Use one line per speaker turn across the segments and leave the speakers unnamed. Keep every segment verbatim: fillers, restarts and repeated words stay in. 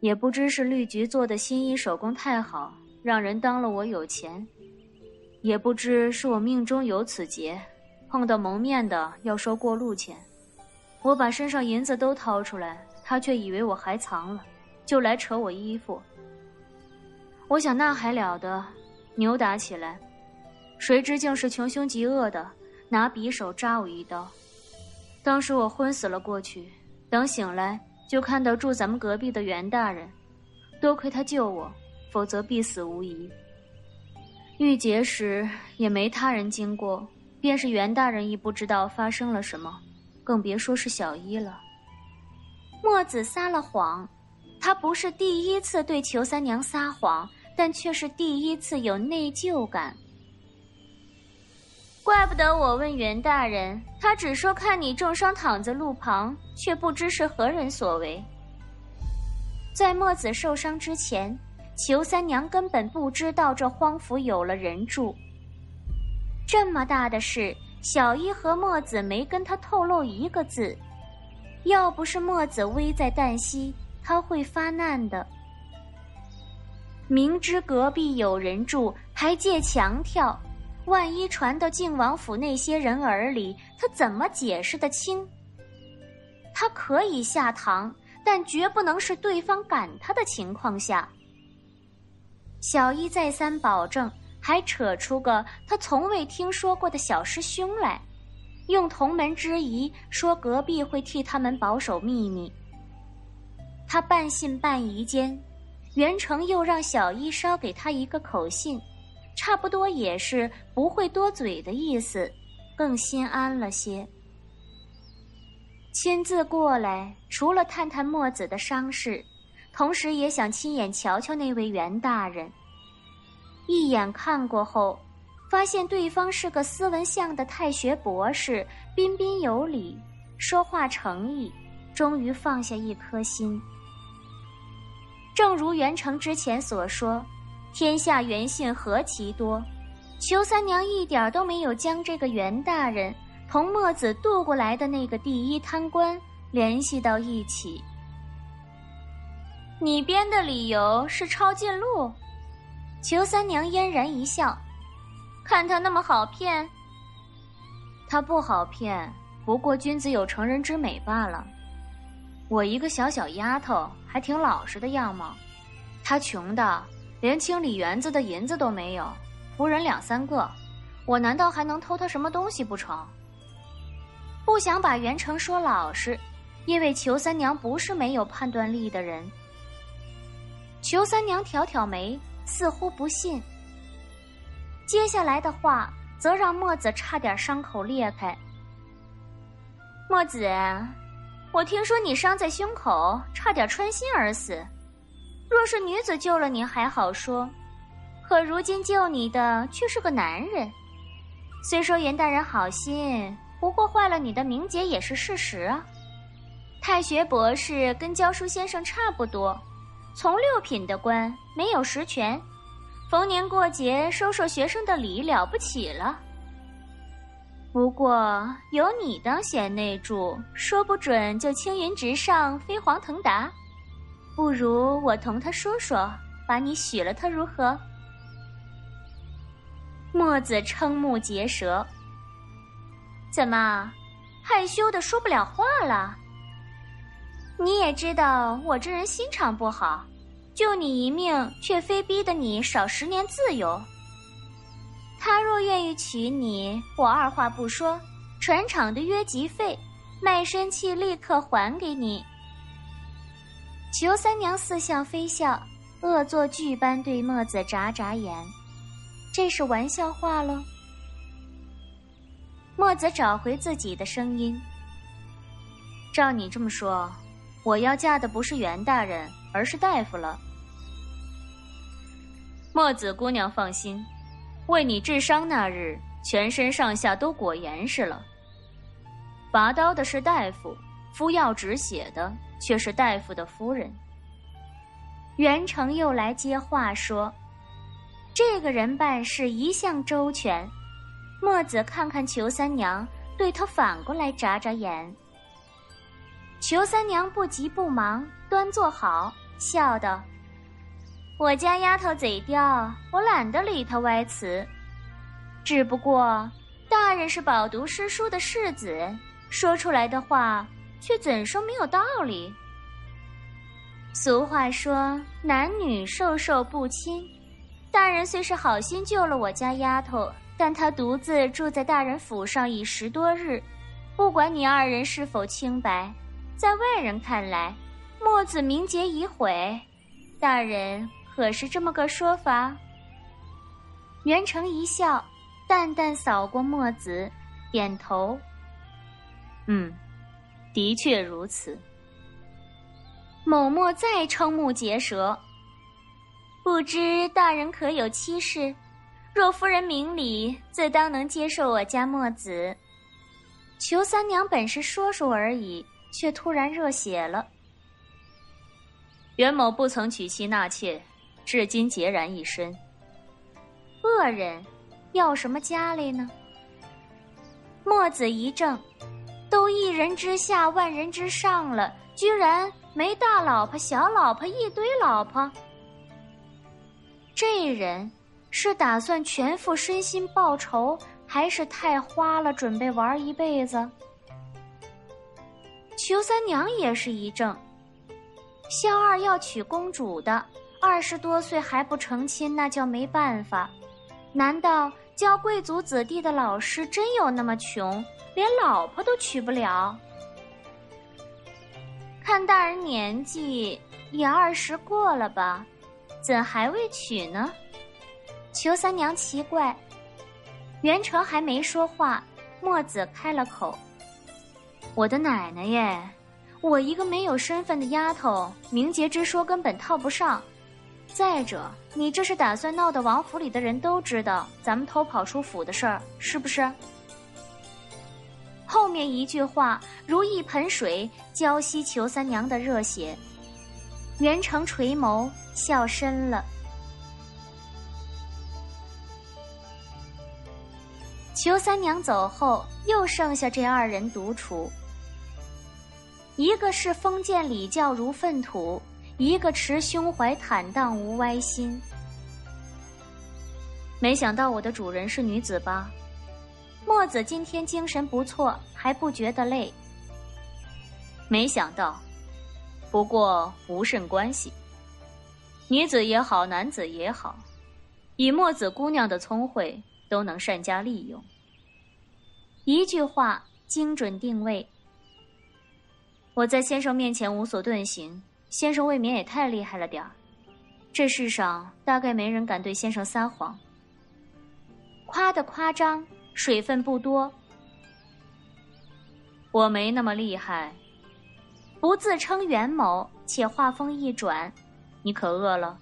也不知是绿菊做的新衣手工太好，让人当了我有钱，也不知是我命中有此劫，碰到蒙面的要收过路钱。我把身上银子都掏出来，他却以为我还藏了，就来扯我衣服。我想那还了得，扭打起来，谁知竟是穷凶极恶的拿匕首扎我一刀。当时我昏死了过去，等醒来就看到住咱们隔壁的袁大人，多亏他救我，否则必死无疑。遇劫时也没他人经过，便是袁大人亦不知道发生了什么，更别说是小一了。
墨子撒了谎，他不是第一次对裘三娘撒谎，但却是第一次有内疚感。怪不得我问袁大人，他只说看你重伤躺在路旁，却不知是何人所为。在墨子受伤之前，裘三娘根本不知道这荒府有了人住。这么大的事，小一和墨子没跟他透露一个字。要不是墨子危在旦夕，他会发难的。明知隔壁有人住，还借墙跳，万一传到靖王府那些人耳里，他怎么解释得清？他可以下堂，但绝不能是对方赶他的情况下。小一再三保证，还扯出个他从未听说过的小师兄来，用同门之谊说隔壁会替他们保守秘密。他半信半疑间，袁成又让小一捎给他一个口信，差不多也是不会多嘴的意思，更心安了些。亲自过来，除了探探墨子的伤势，同时也想亲眼瞧瞧那位袁大人。一眼看过后，发现对方是个斯文相的太学博士，彬彬有礼，说话诚意，终于放下一颗心。正如袁成之前所说，天下袁姓何其多，裘三娘一点都没有将这个袁大人同墨子渡过来的那个第一贪官联系到一起。你编的理由是抄近路？裘三娘嫣然一笑，看他那么好骗。
他不好骗，不过君子有成人之美罢了。我一个小小丫头，还挺老实的样貌，他穷的连清理园子的银子都没有，仆人两三个，我难道还能偷他什么东西不成？
不想把袁成说老实，因为裘三娘不是没有判断力的人。裘三娘挑挑眉，似乎不信。接下来的话则让墨子差点伤口裂开。墨子，我听说你伤在胸口，差点穿心而死。若是女子救了你还好说，可如今救你的却是个男人。虽说袁大人好心，不过坏了你的名节也是事实啊。太学博士跟教书先生差不多，从六品的官，没有实权，逢年过节收收学生的礼了不起了。不过有你当贤内助，说不准就青云直上，飞黄腾达。不如我同他说说，把你许了他如何？墨子瞠目结舌，怎么害羞的说不了话了？你也知道我这人心肠不好，救你一命，却非逼得你少十年自由。他若愿意娶你，我二话不说，船厂的约籍费、卖身契立刻还给你。裘三娘似笑非笑，恶作剧般对墨子眨眨眼，这是玩笑话喽？墨子找回自己的声音，
照你这么说，我要嫁的不是袁大人，而是大夫了。墨子姑娘放心，为你治伤那日，全身上下都裹严实了。拔刀的是大夫，敷药止血的却是大夫的夫人。
袁成又来接话说，这个人办事一向周全。墨子看看裘三娘，对他反过来眨眨眼。裘三娘不急不忙，端坐好， 笑道：“我家丫头嘴刁，我懒得理她歪词。只不过大人是饱读诗书的士子，说出来的话却怎说没有道理？俗话说男女授受不亲，大人虽是好心救了我家丫头，但她独自住在大人府上已十多日，不管你二人是否清白，在外人看来，墨子名节已毁，大人可是这么个说法？”袁成一笑，淡淡扫过墨子，点头：“
嗯，的确如此。”
某墨再瞠目结舌，不知大人可有妻室？若夫人明理，自当能接受我家墨子。裘三娘本是说说而已，却突然热血了。
袁某不曾娶妻纳妾，至今孑然一身。
恶人，要什么家嘞呢？墨子一怔，都一人之下万人之上了，居然没大老婆小老婆一堆老婆。这人是打算全副身心报仇，还是太花了准备玩一辈子？裘三娘也是一怔，萧二要娶公主的，二十多岁还不成亲，那叫没办法。难道教贵族子弟的老师真有那么穷，连老婆都娶不了？看大人年纪也二十过了吧，怎还未娶呢？裘三娘奇怪。袁成还没说话，墨子开了口：“我的奶奶耶，我一个没有身份的丫头，名节之说根本套不上。再者，你这是打算闹得王府里的人都知道咱们偷跑出府的事儿，是不是？”后面一句话如一盆水浇熄裘三娘的热血。袁成垂眸笑深了。裘三娘走后，又剩下这二人独处。一个是封建礼教如粪土，一个持胸怀坦荡无歪心。
没想到我的主人是女子吧？
墨子今天精神不错，还不觉得累。
没想到，不过无甚关系。女子也好，男子也好，以墨子姑娘的聪慧，都能善加利用。
一句话精准定位。
我在先生面前无所遁形，先生未免也太厉害了点儿。这世上大概没人敢对先生撒谎。
夸的夸张，水分不多。
我没那么厉害。
不自称袁某，且话锋一转：“
你可饿了？”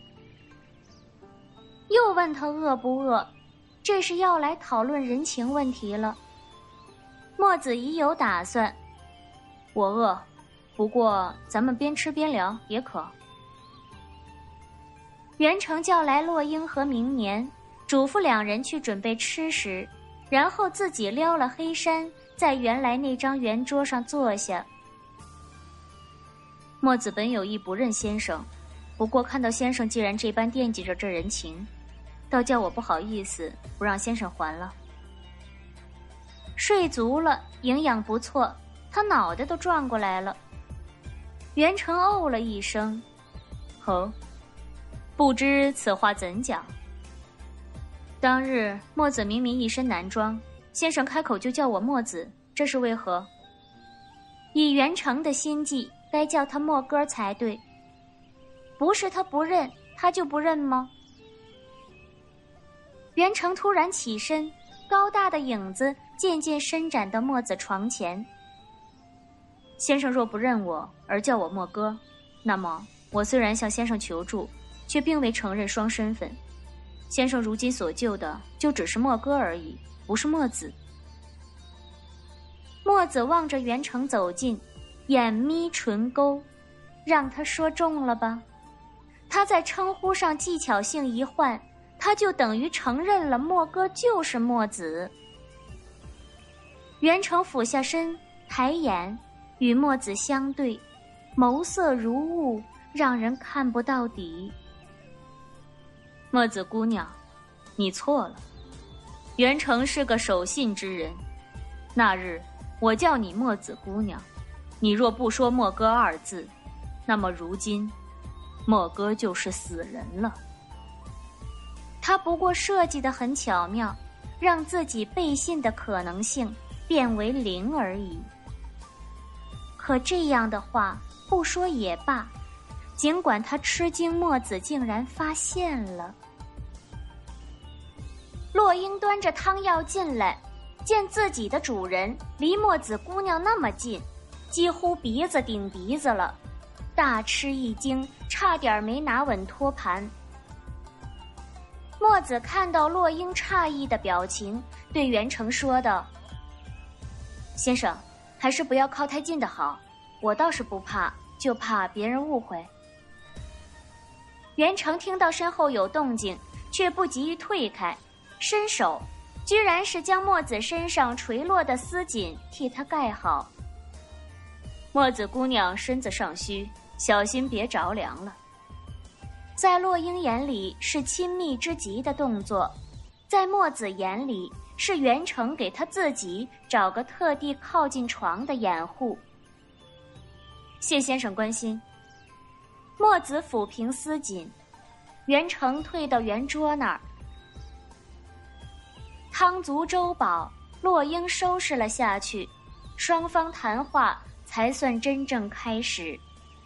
又问他饿不饿，这是要来讨论人情问题了。墨子已有打算：“
我饿，不过咱们边吃边聊也可。”
袁成叫来洛英和明年，嘱咐两人去准备吃食，然后自己撩了黑衫，在原来那张圆桌上坐下。
墨子本有意不认先生，不过看到先生既然这般惦记着这人情，倒叫我不好意思不让先生还了。
睡足了，营养不错，他脑袋都转过来了。袁成哦了一声：“
哦，不知此话怎讲？”当日墨子明明一身男装，先生开口就叫我墨子，这是为何？
以袁成的心计，该叫他墨哥才对。不是他不认，他就不认吗？袁成突然起身，高大的影子渐渐伸展到墨子床前。
先生若不认我而叫我墨哥，那么我虽然向先生求助，却并未承认双身份。先生如今所救的就只是墨哥而已，不是墨子。
墨子望着袁成走近，眼眯唇勾，让他说中了吧？他在称呼上技巧性一换，他就等于承认了墨哥就是墨子。袁成俯下身，抬眼与墨子相对，眸色如雾，
让人看不到底。墨子姑娘，你错了。袁成是个守信之人，那日我叫你墨子姑娘，你若不说墨哥二字，那么如今墨哥就是死人了。
他不过设计得很巧妙，让自己背信的可能性变为零而已。可这样的话不说也罢，尽管他吃惊墨子竟然发现了。洛英端着汤药进来，见自己的主人离墨子姑娘那么近，几乎鼻子顶鼻子了，大吃一惊，差点没拿稳托盘。墨子看到洛英诧异的表情，对袁成说道：先生，还是不要靠太近的好，我倒是不怕，就怕别人误会。袁成听到身后有动静，却不急于退开，伸手居然是将墨子身上垂落的丝锦替他盖好。
墨子姑娘身子尚虚，小心别着凉了。
在洛英眼里是亲密之极的动作，在墨子眼里是袁成给他自己找个特地靠近床的掩护。
谢先生关心。
墨子抚平丝锦，袁成退到圆桌那儿。汤足粥饱，洛英收拾了下去，双方谈话才算真正开始。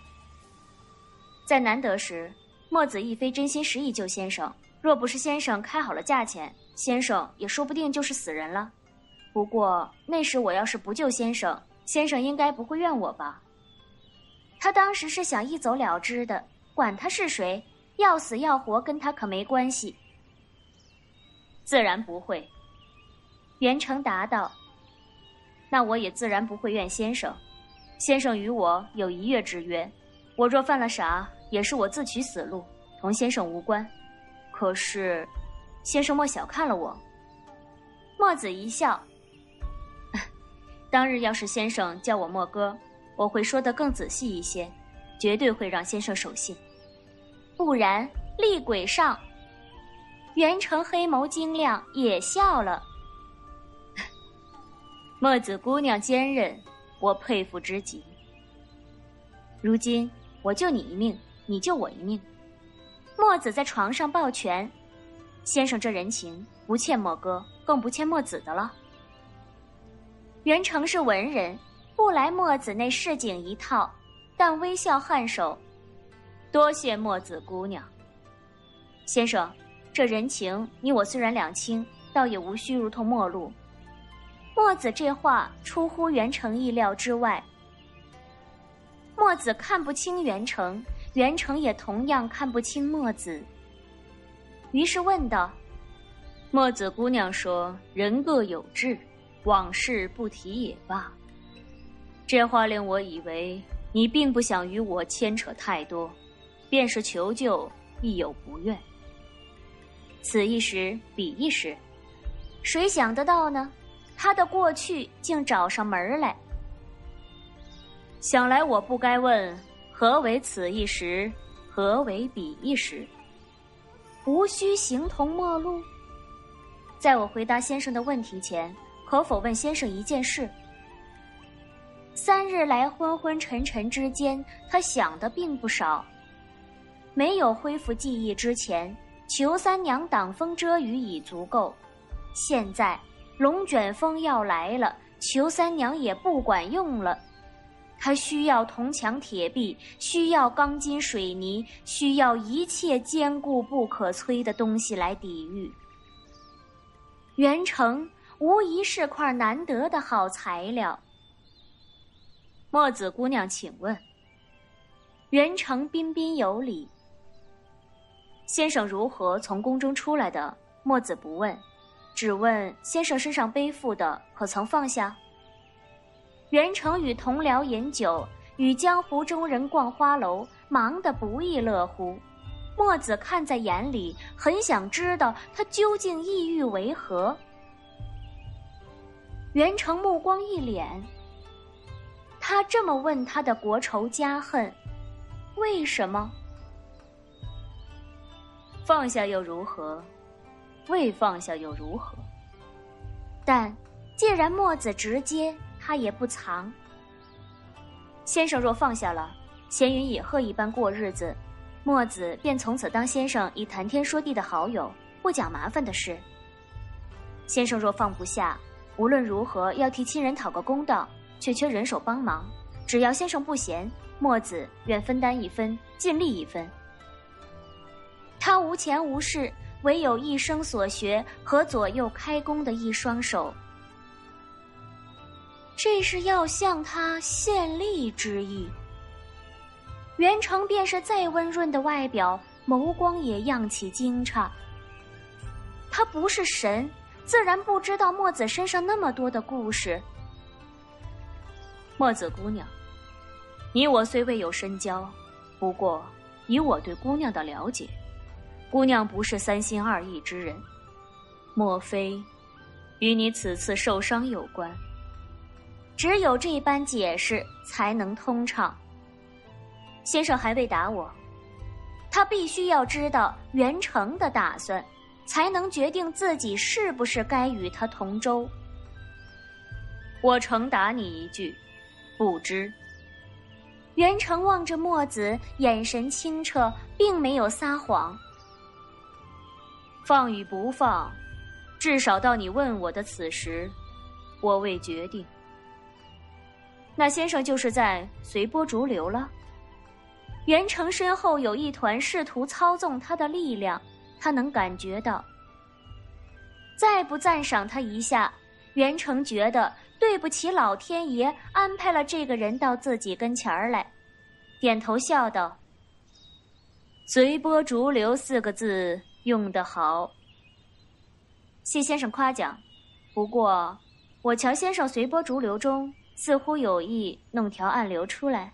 在难得时，墨子亦非真心实意救先生，若不是先生开好了价钱，先生也说不定就是死人了。不过那时我要是不救先生，先生应该不会怨我吧？
他当时是想一走了之的，管他是谁，要死要活跟他可没关系。
自然不会。
袁成答道：
那我也自然不会怨先生。先生与我有一月之约，我若犯了傻，也是我自取死路，同先生无关。可是先生莫小看了我。
墨子一笑：
当日要是先生叫我墨哥，我会说得更仔细一些，绝对会让先生守信。
不然厉鬼上。袁成黑眸晶亮，也笑了。
墨子姑娘坚韧，我佩服之极。如今我救你一命，你救我一命。
墨子在床上抱拳：
先生这人情不欠墨哥，更不欠墨子的了。
袁成是文人，不来墨子那市井一套，但微笑颔首：
多谢墨子姑娘。先生，这人情你我虽然两清，倒也无需如同陌路。
墨子这话出乎袁成意料之外。墨子看不清袁成，袁成也同样看不清墨子，于是问道：
墨子姑娘说人各有志，往事不提也罢。这话令我以为你并不想与我牵扯太多，便是求救亦有不愿。此一时彼一时，
谁想得到呢？他的过去竟找上门来。
想来我不该问何为此一时，何为彼一时。
无需形同陌路。
在我回答先生的问题前，可否问先生一件事？
三日来昏昏沉沉之间，他想的并不少。没有恢复记忆之前，裘三娘挡风遮雨已足够，现在龙卷风要来了，裘三娘也不管用了。他需要铜墙铁壁，需要钢筋水泥，需要一切坚固不可摧的东西来抵御。袁成无疑是块难得的好材料。
墨子姑娘请问。
袁成彬彬有礼：
先生如何从宫中出来的？墨子不问，只问先生身上背负的可曾放下？
袁成与同僚饮酒，与江湖中人逛花楼，忙得不亦乐乎。墨子看在眼里，很想知道他究竟意欲为何。袁成目光一敛，他这么问他的国仇家恨，
为什么？放下又如何？未放下又如何？
但既然墨子直接，他也不藏。
先生若放下了，闲云野鹤一般过日子，墨子便从此当先生以谈天说地的好友，不讲麻烦的事。先生若放不下，无论如何要替亲人讨个公道，却缺人手帮忙，只要先生不嫌，墨子愿分担一分，尽力一分。
他无钱无势，唯有一生所学和左右开弓的一双手，这是要向他献力之意。袁成便是再温润的外表，眸光也漾起惊诧。他不是神，自然不知道墨子身上那么多的故事。
墨子姑娘，你我虽未有深交，不过以我对姑娘的了解，姑娘不是三心二意之人，莫非与你此次受伤有关？
只有这般解释才能通畅。
先生还未答我，
他必须要知道袁成的打算，才能决定自己是不是该与他同舟。
我诚答你一句，不知。
袁成望着墨子，眼神清澈，并没有撒谎。
放与不放，至少到你问我的此时，我未决定。那先生就是在随波逐流了？
袁成身后有一团试图操纵他的力量，他能感觉到。再不赞赏他一下，袁成觉得对不起老天爷安排了这个人到自己跟前儿来，点头笑道：
随波逐流四个字用得好，谢先生夸奖。不过我瞧先生随波逐流中似乎有意弄条暗流出来。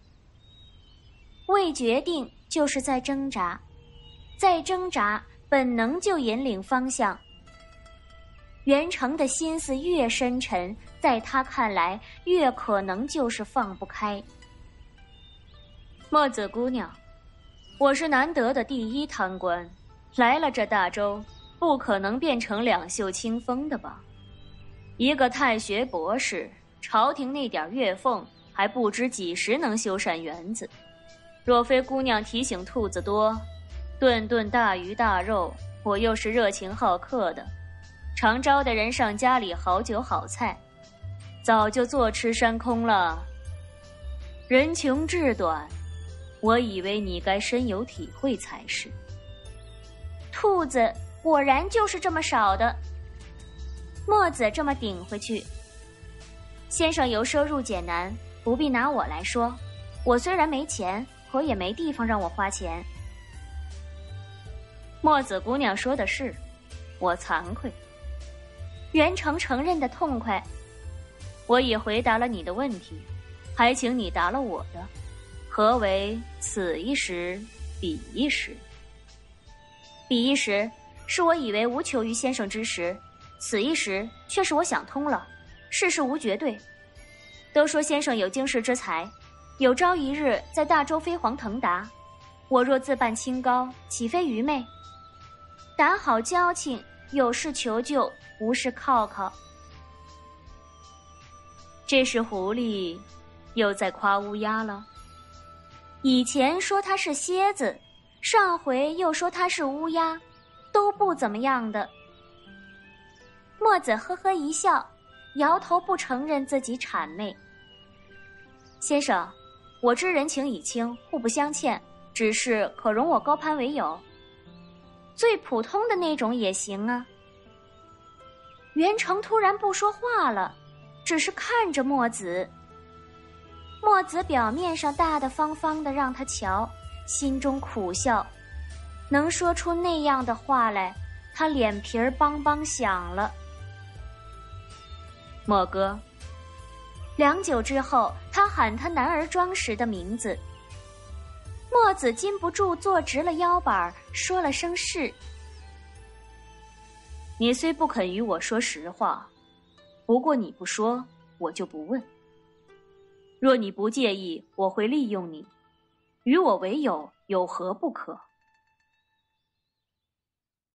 未决定就是在挣扎，在挣扎本能就引领方向。袁成的心思越深沉，在他看来越可能就是放不开。
墨子姑娘，我是难得的第一贪官，来了这大周，不可能变成两袖清风的吧？一个太学博士，朝廷那点月俸还不知几时能修缮园子。若非姑娘提醒兔子多，顿顿大鱼大肉，我又是热情好客的，常招待人上家里好酒好菜，早就坐吃山空了。人穷志短，我以为你该深有体会才是。
兔子果然就是这么少的。墨子这么顶回去。先生由奢入俭难，不必拿我来说，我虽然没钱，可也没地方让我花钱。
墨子姑娘说的是，我惭愧。
袁成承认的痛快。
我已回答了你的问题，还请你答了我的。何为此一时彼一时？
彼一时是我以为无求于先生之时，此一时却是我想通了，世事无绝对。都说先生有经世之才，有朝一日在大周飞黄腾达，我若自扮清高，岂非愚昧？打好交情，有事求救，无事靠靠。
这是狐狸又在夸乌鸦了。
以前说他是蝎子，上回又说他是乌鸦，都不怎么样的。墨子呵呵一笑，摇头不承认自己谄媚。
先生，我知人情已清，互不相欠，只是可容我高攀为友？
最普通的那种也行啊。袁成突然不说话了，只是看着墨子。墨子表面上大大方方的让他瞧，心中苦笑，能说出那样的话来，他脸皮儿邦邦响了。
墨哥。
良久之后，他喊他男儿庄时的名字。墨子禁不住坐直了腰板，说了声是。
你虽不肯与我说实话，不过你不说，我就不问。若你不介意，我会利用你， 与我为友，有何不可？